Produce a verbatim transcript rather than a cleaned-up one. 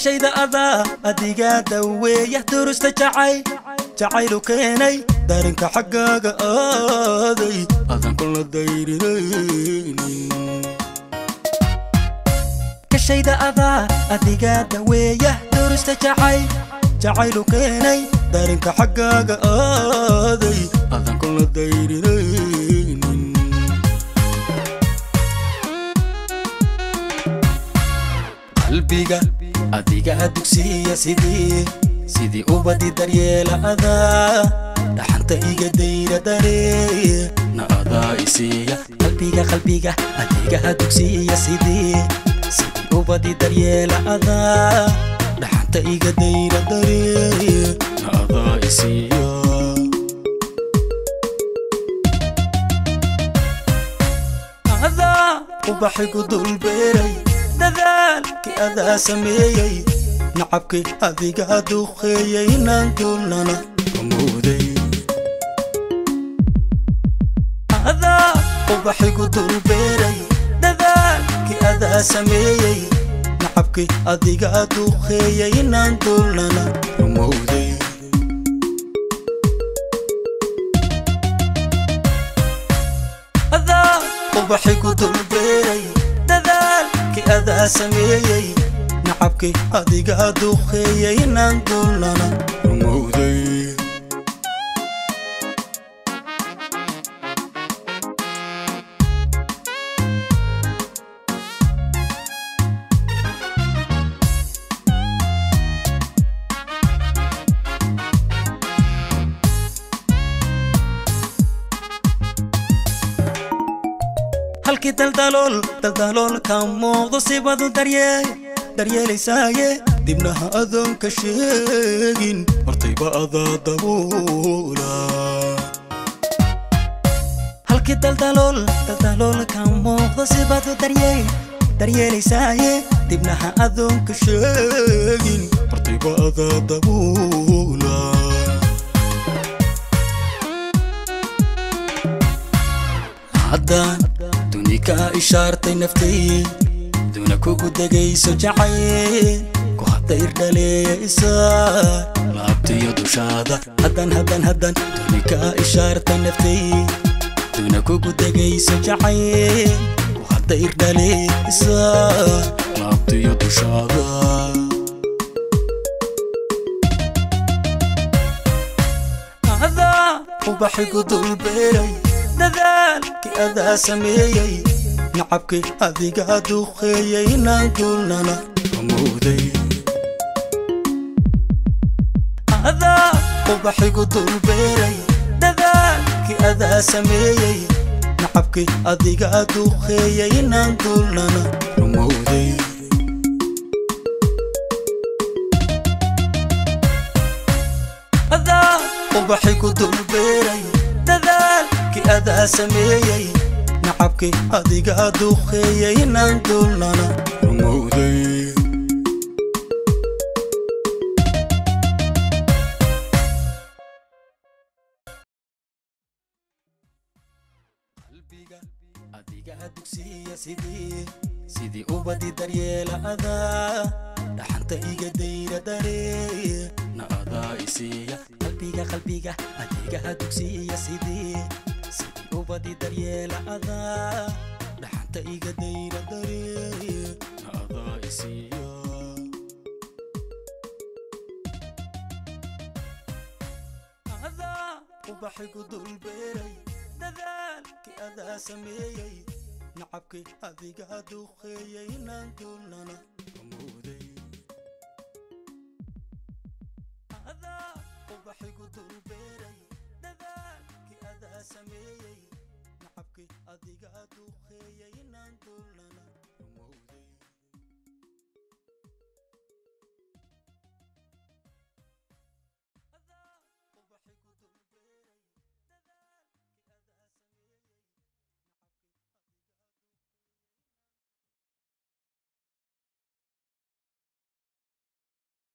كشيدا أذا أديقا دوية درست جعي جعيلو كيني دارنك حقاق آذي أذن كل الدايرين كشيدا أذا أديقا دوية درست جعي جعيلو كيني دارنك حقاق آذي أذن كل الدايرين قلبيga adiga dugsiya sidii sidii u badi daryeela adaa dhaxanta iga dayra daree na adaa isiya qalbiga qalbiga adiga dugsiya sidii sidii u badi daryeela adaa dhaxanta iga dayra daree na adaa isiya adaa ubaxigu dul beeray dadaalki adaa sameeyay nacabki adiga duqeeyay inaan dulnana amooday adaa ubaxigu dul beeray dadaalki adaa sameeyay nacabki adiga duqeeyay inaan dulnana amooday adaa ubaxigu dul beeray أذا سميي نعبكي أديقا دوخيي نانقلنا رمودي halkii daldalool daldalool ka muuqdo sibadu daryeel daryeelaysaye dibnaha adoonka sheegin hortayba adaa daboola halkii daldalool daldalool ka muuqdo sibadu daryeel daryeelaysaye dibnaha adoonka sheegin hortayba adaa daboola haddaan دونيكا إشارتي نفتي دونا كوكو دقيسو جعين كو حتى إردالي إسار لابتي يدو شادا هدان هدان هدان دونيكا إشارتي نفتي دونا كوكو دقيسو جعين كو حتى إردالي إسار لابتي يدو شادا هذا وبحيقو دول بيري dadaalki adaa sameeyay nacabki adiga duqeeyay inaan dulnana amooday adaa ubaxigu dul beeray dadaalki adaa sameeyay nacabki adiga duqeeyay inaan dulnana amooday adaa ubaxigu dul beeray dadaalki adaa sameeyay nacabki adiga duqeeyay inaan dulnana amooday qalbiga adiga dugsiya sidii sidii u badi daryeela adaa dhaxanta iga dayra daree na adaa isiya qalbiga qalbiga adiga dugsiya sidii sidii u badi daryeela adaa dhaxanta iga dayra daree na adaa isiya adaa ubaxigu dul beeray dadaalki adaa sameeyay nacabki adiga duqeeyay inaan dulnana amooday adaa ubaxigu dul beeray